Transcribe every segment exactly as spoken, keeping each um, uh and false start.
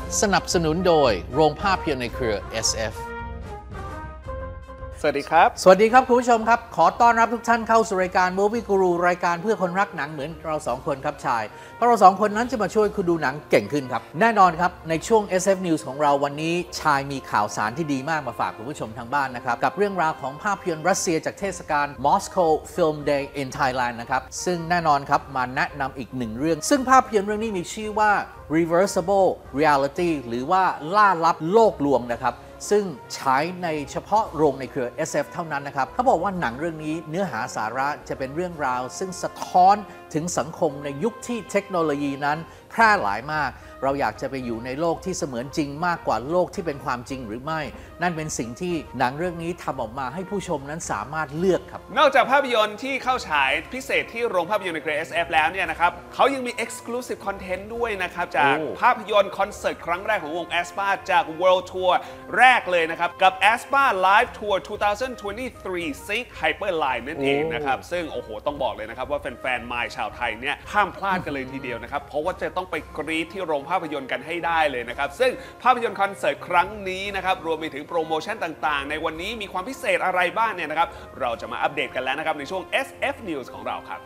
สนับสนุนโดยโรงภาพยนตร์ในเครือ เอส เอฟสวัสดีครับสวัสดีครับคุณผู้ชมครับขอต้อนรับทุกท่านเข้าสู่รายการ Movie Guru รายการเพื่อคนรักหนังเหมือนเราสองคนครับชายเพราะเราสองคนนั้นจะมาช่วยคุณดูหนังเก่งขึ้นครับแน่นอนครับในช่วง เอส เอฟ News ของเราวันนี้ชายมีข่าวสารที่ดีมากมาฝากคุณผู้ชมทางบ้านนะครับกับเรื่องราวของภาพยนตร์รัสเซียจากเทศกาล Moscow Film Day in Thailand นะครับซึ่งแน่นอนครับมาแนะนำอีกหนึ่งเรื่องซึ่งภาพยนตร์เรื่องนี้มีชื่อว่า Reversible Reality หรือว่าล่าลับโลกลวงนะครับซึ่งฉายในเฉพาะโรงในเครือ เอส เอฟ เท่านั้นนะครับเขาบอกว่าหนังเรื่องนี้เนื้อหาสาระจะเป็นเรื่องราวซึ่งสะท้อนถึงสังคมในยุคที่เทคโนโลยีนั้นแพร่หลายมากเราอยากจะไปอยู่ในโลกที่เสมือนจริงมากกว่าโลกที่เป็นความจริงหรือไม่นั่นเป็นสิ่งที่หนังเรื่องนี้ทำออกมาให้ผู้ชมนั้นสามารถเลือกครับนอกจากภาพยนตร์ที่เข้าฉายพิเศษที่โรงภาพยนตร์ในเครือ เอส เอฟ แล้วเนี่ยนะครับเขายังมี Exclusive Content ด้วยนะครับจากภาพยนตร์คอนเสิร์ตครั้งแรกของวง แอสปา จาก World Tour แรกเลยนะครับกับ แอสปา Live Tour สองพันยี่สิบสาม Seek Hyperline นั่นเองนะครับซึ่งโอ้โหต้องบอกเลยนะครับว่าแฟนๆมายชาวไทยเนี่ยห้ามพลาดกันเลยทีเดียวนะครับเพราะว่าจะต้องไปกรี๊ดที่โรงภาพยนตร์กันให้ได้เลยนะครับซึ่งภาพยนตร์คอนเสิร์ตครั้งนี้นะครับรวมไปถึงโปรโมชั่นต่างๆในวันนี้มีความพิเศษอะไรบ้างเนี่ยนะครับเราจะมาอัปเดตกันแล้วนะครับในช่วง เอส เอฟ News ของเราครับ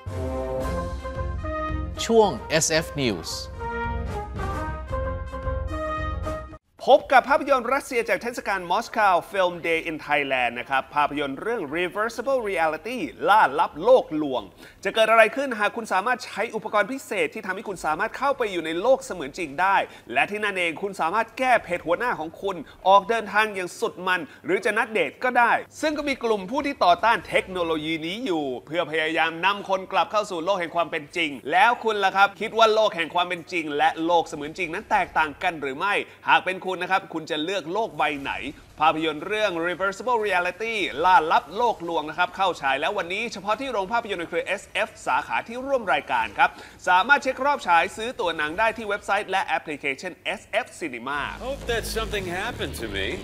ช่วง เอส เอฟ News พบกับภาพยนตร์รัสเซียจากเทศกาล Moscow Film Day in Thailand นะครับภาพยนตร์เรื่อง Reversible Reality ล่าลับโลกลวงจะเกิดอะไรขึ้นหากคุณสามารถใช้อุปกรณ์พิเศษที่ทำให้คุณสามารถเข้าไปอยู่ในโลกเสมือนจริงได้และที่นั่นเองคุณสามารถแก้เพจหัวหน้าของคุณออกเดินทางอย่างสุดมันหรือจะนัดเดทก็ได้ซึ่งก็มีกลุ่มผู้ที่ต่อต้านเทคโนโลยีนี้อยู่เพื่อพยายามนำคนกลับเข้าสู่โลกแห่งความเป็นจริงแล้วคุณล่ะครับคิดว่าโลกแห่งความเป็นจริงและโลกเสมือนจริงนั้นแตกต่างกันหรือไม่หากเป็นคุณนะครับคุณจะเลือกโลกใบไหนภาพยนตร์เรื่อง Reversible Reality ล่าลับโลกลวงนะครับเข้าฉายแล้ววันนี้เฉพาะที่โรงภาพยนตร์ในเครือ เอส เอฟ สาขาที่ร่วมรายการครับสามารถเช็ครอบฉายซื้อตั๋วหนังได้ที่เว็บไซต์และแอปพลิเคชัน เอส เอฟ Cinema Hope that something happened to me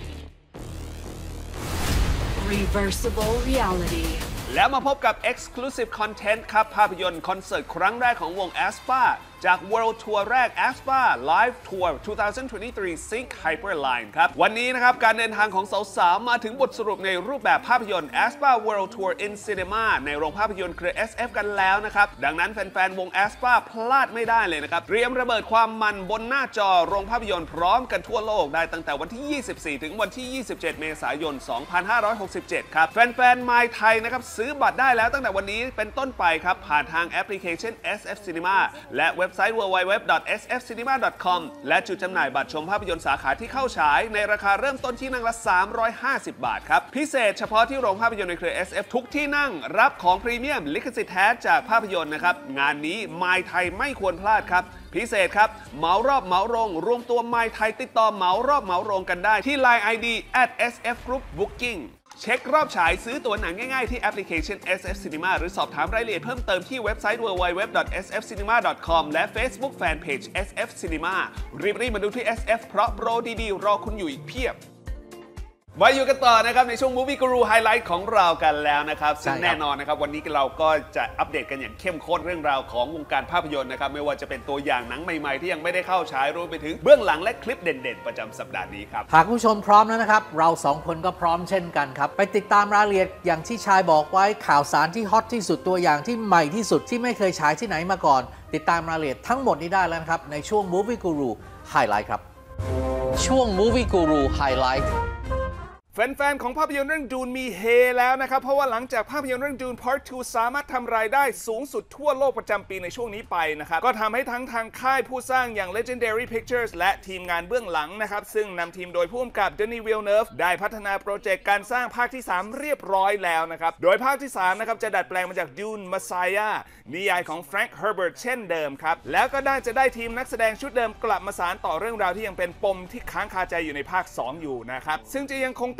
Reversible Reality แล้วมาพบกับ Exclusive Content ครับภาพยนตร์คอนเสิร์ตครั้งแรกของวง แอสปา จาก World Tour แรก แอสปา Live Tour สองพันยี่สิบสาม Seek Hyperline ครับวันนี้นะครับการเดินทางของสาวๆมาถึงบทสรุปในรูปแบบภาพยนตร์ แอสปา World Tour in Cinema ในโรงภาพยนตร์เครือ เอส เอฟ กันแล้วนะครับดังนั้นแฟนๆวง แอสปา พลาดไม่ได้เลยนะครับเตรียมระเบิดความมันบนหน้าจอโรงภาพยนตร์พร้อมกันทั่วโลกได้ตั้งแต่วันที่ ยี่สิบสี่ ถึงวันที่ ยี่สิบเจ็ด เมษายน สองพันห้าร้อยหกสิบเจ็ด ครับแฟนๆมายไทยนะครับซื้อบัตรได้แล้วตั้งแต่วันนี้เป็นต้นไปครับผ่านทางแอปพลิเคชัน เอส เอฟ Cinema และเว็บไซต์ ดับเบิลยู ดับเบิลยู ดับเบิลยู ดอท เอส เอฟ ซินิมา ดอท คอม และจุดจำหน่ายบัตรชมภาพยนตร์สาขาที่เข้าฉายในราคาเริ่มต้นที่นั่งละสามร้อยห้าสิบบาทครับพิเศษเฉพาะที่โรงภาพยนตร์ในเครือ เอส เอฟ ทุกที่นั่งรับของพรีเมียมลิขสิทธิ์แท้จากภาพยนตร์นะครับงานนี้มายไทยไม่ควรพลาดครับพิเศษครับเหมารอบเหมาโรงรวมตัวมายไทยติดต่อเหมารอบเหมาโรงกันได้ที่ ไลน์ ไอ ดี แอท เอส เอฟ กรุ๊ป บุ๊กกิ้ง เช็ครอบฉายซื้อตั๋วหนังง่ายๆที่แอปพลิเคชัน เอส เอฟ Cinema หรือสอบถามรายละเอียดเพิ่มเติมที่เว็บไซต์ ดับเบิลยู ดับเบิลยู ดับเบิลยู ดอท เอส เอฟ ซินิมา ดอท คอม และ Facebook Fanpage เอส เอฟ Cinema รีบๆมาดูที่ เอส เอฟ เพราะโปรดีๆรอคุณอยู่อีกเพียบมาอยู่กันต่อนะครับในช่วง Movie Guru Highlight ของเรากันแล้วนะครับซึ่งแน่นอนนะครับวันนี้เราก็จะอัปเดตกันอย่างเข้มข้นเรื่องราวของวงการภาพยนตร์นะครับไม่ว่าจะเป็นตัวอย่างหนังใหม่ๆที่ยังไม่ได้เข้าฉายรวมไปถึงเบื้องหลังและคลิปเด่นๆประจำสัปดาห์นี้ครับหากผู้ชมพร้อมแล้วนะครับเราสองคนก็พร้อมเช่นกันครับไปติดตามรายละเอียดอย่างที่ชายบอกไว้ข่าวสารที่ฮอตที่สุดตัวอย่างที่ใหม่ที่สุดที่ไม่เคยฉายที่ไหนมาก่อนติดตามรายละเอียดทั้งหมดนี้ได้แล้วครับในช่วง Movie Guru Highlight ครับช่วง Movie Guru Highlight แฟนๆของภาพยนตร์เรื่องดูนมีเฮแล้วนะครับเพราะว่าหลังจากภาพยนตร์เรื่องดูน พาร์ท ทู สามารถทำรายได้สูงสุดทั่วโลกประจำปีในช่วงนี้ไปนะครับก็ทำให้ทั้งทางค่ายผู้สร้างอย่าง Legendary Pictures และทีมงานเบื้องหลังนะครับซึ่งนำทีมโดยผู้กำกับ Denis Villeneuve ได้พัฒนาโปรเจกต์การสร้างภาคที่สามเรียบร้อยแล้วนะครับโดยภาคที่สามนะครับจะดัดแปลงมาจาก Dune Messiah นิยายของ Frank Herbert เช่นเดิมครับแล้วก็ได้จะได้ทีมนักแสดงชุดเดิมกลับมาสานต่อเรื่องราวที่ยังเป็นปมที่ค้างคาใจอยู่ในภาคสองอยู่นะครับซึ่งจะยังคงติด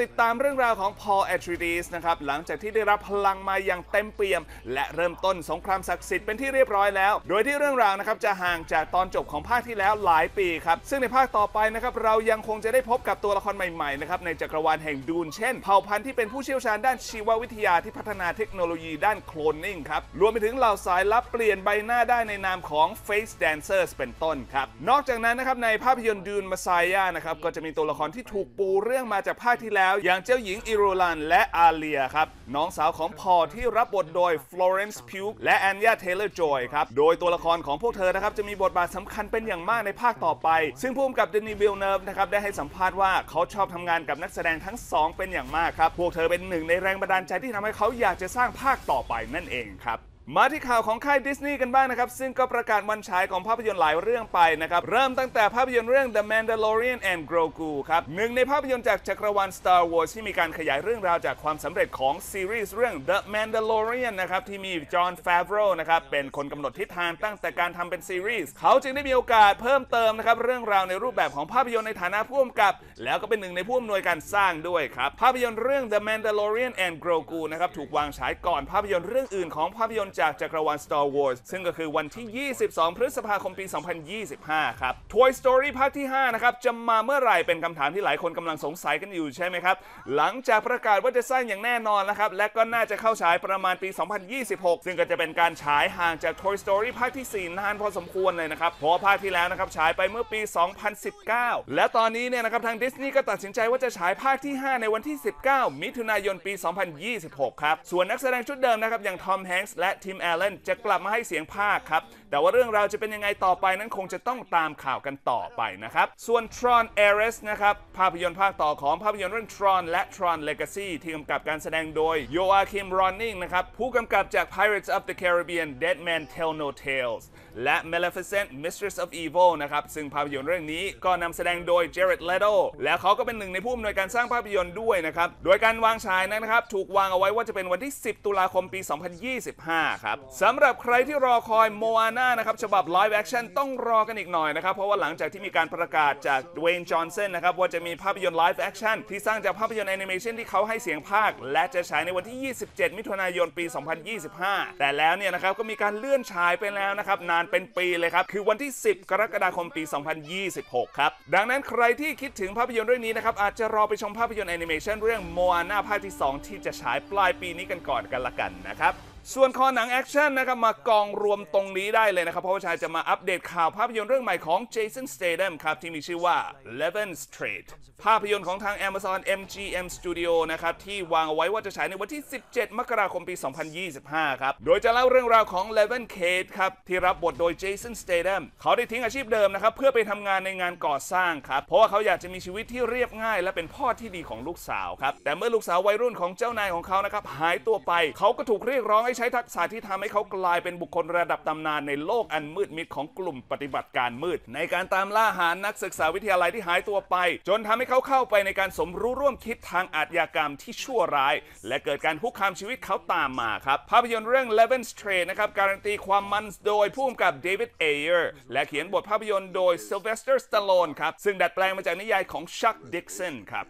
ดตามเรื่องราวของ Paul Atreides นะครับหลังจากที่ได้รับพลังมาอย่างเต็มเปี่ยมและเริ่มต้นสงครามศักดิ์สิทธิ์เป็นที่เรียบร้อยแล้วโดยที่เรื่องราวนะครับจะห่างจากตอนจบของภาคที่แล้วหลายปีครับซึ่งในภาคต่อไปนะครับเรายังคงจะได้พบกับตัวละครใหม่ๆนะครับในจักรวาลแห่งดูนเช่นเผ่าพันธุ์ที่เป็นผู้เชี่ยวชาญด้านชีววิทยาที่พัฒนาเทคโนโลยีด้านโคลนนิ่งครับรวมไปถึงเหล่าสายลับเปลี่ยนใบหน้าได้ในนามของ Face Dancers เป็นต้นครับนอกจากนั้นนะครับในภาพยนตร์ดูนมาไซยานะครับก็จะมีตัวละครที่ถูกปูเรื่องมาจากภาคที่แล้วอย่างเจ้าหญิงอิโรลันและอาเลียครับน้องสาวของพอลที่รับบทโดย Florence Pugh และ Anya Taylor-Joy ครับโดยตัวละครของพวกเธอนะครับจะมีบทบาทสำคัญเป็นอย่างมากในภาคต่อไปซึ่งผู้กำกับเดนีวิลเนิร์ฟนะครับได้ให้สัมภาษณ์ว่าเขาชอบทำงานกับนักแสดงทั้งสองเป็นอย่างมากครับพวกเธอเป็นหนึ่งในแรงบันดาลใจที่ทำให้เขาอยากจะสร้างภาคต่อไปนั่นเองครับมาที่ข่าวของค่ายดิสนีย์กันบ้างนะครับซึ่งก็ประกาศวันฉายของภาพยนตร์หลายเรื่องไปนะครับเริ่มตั้งแต่ภาพยนตร์เรื่อง The Mandalorian and Grogu ครับหนึ่งในภาพยนตร์จากจักรวาล Star Wars ที่มีการขยายเรื่องราวจากความสำเร็จของซีรีส์เรื่อง The Mandalorian นะครับที่มีจอห์น ฟาโรนะครับเป็นคนกำหนดทิศทางตั้งแต่การทำเป็นซีรีส์เขาจึงได้มีโอกาสเพิ่มเติมนะครับเรื่องราวในรูปแบบของภาพยนตร์ในฐานะผู้กำกับแล้วก็เป็นหนึ่งในผู้อำนวยการสร้างด้วยครับภาพยนตร์เรื่อง The Mandalorian and Grogu นะครับถูกวางฉายก่อนภาพยนตร์เรื่องอื่นของภาพยนตร์จากจักรวาล Star Wars ซึ่งก็คือวันที่ยี่สิบสองพฤษภาคมปีสองพันยี่สิบห้าครับ Toy Story ภาคที่ห้านะครับจะมาเมื่อไหร่เป็นคำถามที่หลายคนกำลังสงสัยกันอยู่ใช่ไหมครับหลังจากประกาศว่าจะสร้างอย่างแน่นอนนะครับและก็น่าจะเข้าฉายประมาณปีสองพันยี่สิบหกซึ่งก็จะเป็นการฉายห่างจาก Toy Story ภาคที่สี่นานพอสมควรเลยนะครับเพราะภาคที่แล้วนะครับฉายไปเมื่อปีสองพันสิบเก้าและตอนนี้เนี่ยนะครับทางดิสนีย์ก็ตัดสินใจว่าจะฉายภาคที่ห้าในวันที่สิบเก้ามิถุนายนปีสองพันยี่สิบหกครับส่วนนักแสดงชุดเดิมนะครับอย่างทอมแฮงค์และทิมแอลเลนจะกลับมาให้เสียงภาคครับแต่ว่าเรื่องราวจะเป็นยังไงต่อไปนั้นคงจะต้องตามข่าวกันต่อไปนะครับส่วน Tron Ares นะครับภาพยนตร์ภาคต่อของภาพยนตร์เรื่อง Tron และ Tron Legacy ที่กำกับการแสดงโดย Joachim Ronning นะครับผู้กำกับจาก Pirates of the Caribbean Dead Man Tell No Tales และ Maleficent Mistress of Evil นะครับซึ่งภาพยนตร์เรื่องนี้ก็นำแสดงโดย Jared Leto และเขาก็เป็นหนึ่งในผู้อำนวยการสร้างภาพยนตร์ด้วยนะครับโดยการวางฉายนะครับถูกวางเอาไว้ว่าจะเป็นวันที่สิบตุลาคมปีสองพันยี่สิบห้าครับสำหรับใครที่รอคอย Moana นะครับฉบับ Live Action ต้องรอกันอีกหน่อยนะครับเพราะว่าหลังจากที่มีการประกาศจาก Dwayne Johnson นะครับว่าจะมีภาพยนตร์ Live Action ที่สร้างจากภาพยนตร์แอนิเมชันที่เขาให้เสียงพากย์และจะฉายในวันที่ยี่สิบเจ็ดมิถุนายนปีสองพันยี่สิบห้าแต่แล้วเนี่ยนะครับก็มีการเลื่อนฉายไปแล้วนะครับนานเป็นปีเลยครับคือวันที่สิบกรกฎาคมปีสองพันยี่สิบหกครับดังนั้นใครที่คิดถึงภาพยนตร์เรื่องนี้นะครับอาจจะรอไปชมภาพยนตร์แอนิเมชันเรื่อง Moana ภาคที่สองที่จะฉายปลายปีนี้กันก่อนกันละกันนะครับส่วนคอหนังแอคชั่นนะครับมากองรวมตรงนี้ได้เลยนะครับเพราะว่าชายจะมาอัปเดตข่าวภาพยนตร์เรื่องใหม่ของ Jason Statham ครับที่มีชื่อว่า Eleven Straight ภาพยนตร์ของทาง Amazon เอ็ม จี เอ็ม Studio นะครับที่วางเอาไว้ว่าจะฉายในวันที่สิบเจ็ดมกราคมปีสองพันยี่สิบห้าครับโดยจะเล่าเรื่องราวของ Levin Cade ครับที่รับบทโดย Jason Statham เขาได้ทิ้งอาชีพเดิมนะครับเพื่อไปทำงานในงานก่อสร้างครับเพราะว่าเขาอยากจะมีชีวิตที่เรียบง่ายและเป็นพ่อที่ดีของลูกสาวครับแต่เมื่อลูกสาววัยรุ่นของเจ้านายของเขานะครับหายตัวไปเขาก็ถูกเรียกร้องให้ใช้ทักษะที่ทำให้เขากลายเป็นบุคคลระดับตำนานในโลกอันมืดมิดของกลุ่มปฏิบัติการมืดในการตามล่าหานักศึกษาวิทยาลัยที่หายตัวไปจนทำให้เขาเข้าไปในการสมรู้ร่วมคิดทางอาชญากรรมที่ชั่วร้ายและเกิดการคุกคามชีวิตเขาตามมาครับภาพยนตร์เรื่อง Eleven Straight นะครับการันตีความมันโดยผู้กำกับเดวิดเอเยอร์และเขียนบทภาพยนตร์โดยซิลเวสเตอร์ สตาโลนครับซึ่งดัดแปลงมาจากนิยายของชัก ดิกสันครับ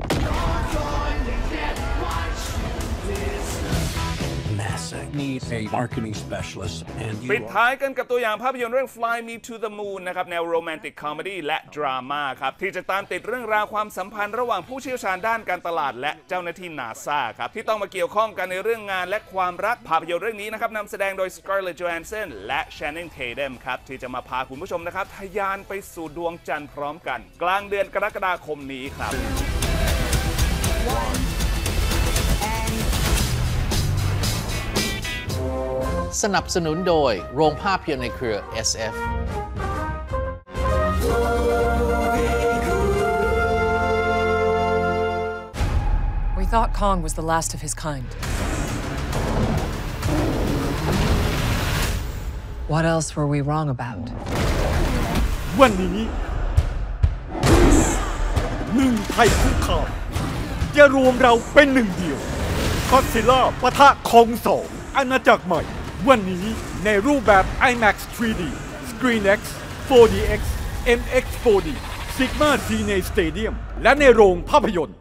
Need a marketing specialist and ปิดท้ายกันกับตัวอย่างภาพยนตร์เรื่อง Fly Me to the Moon นะครับแนวโรแมนติกคอมเมดี้และดราม่าครับที่จะตามติดเรื่องราวความสัมพันธ์ระหว่างผู้เชี่ยวชาญด้านการตลาดและเจ้าหน้าที่ NASA ครับที่ต้องมาเกี่ยวข้องกันในเรื่องงานและความรักภาพยนตร์เรื่องนี้นะครับนำแสดงโดย Scarlett Johansson และ Channing Tatum ครับที่จะมาพาคุณผู้ชมนะครับทะยานไปสู่ดวงจันทร์พร้อมกันกลางเดือนกรกฎาคมนี้ครับสนับสนุนโดยโรงภาพยนตร์ในเครือ เอส เอฟ We thought Kong was the last of his kind. What else were we wrong about? วันนี้หนึ่งไทยคุกคามจะรวมเราเป็นหนึ่งเดียวก็อดซิลล่าปะทะคองสองอาณาจักรใหม่วันนี้ในรูปแบบ ไอแม็กซ์ ทรี ดี ScreenX โฟร์ ดี เอ็กซ์ เอ็ม เอ็กซ์ โฟร์ ดี Sigma ซี เน Stadium และในโรงภาพยนตร์